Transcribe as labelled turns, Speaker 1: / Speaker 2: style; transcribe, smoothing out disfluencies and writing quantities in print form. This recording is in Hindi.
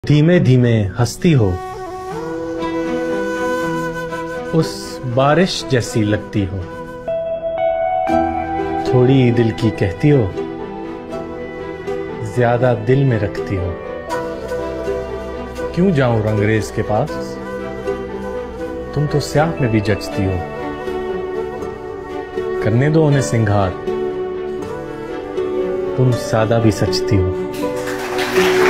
Speaker 1: धीमे धीमे हंसती हो, उस बारिश जैसी लगती हो, थोड़ी दिल की कहती हो, ज्यादा दिल में रखती हो। क्यों जाऊं रंगरेज के पास, तुम तो स्याह में भी जचती हो। करने दो उन्हें सिंगार, तुम सादा भी सचती हो।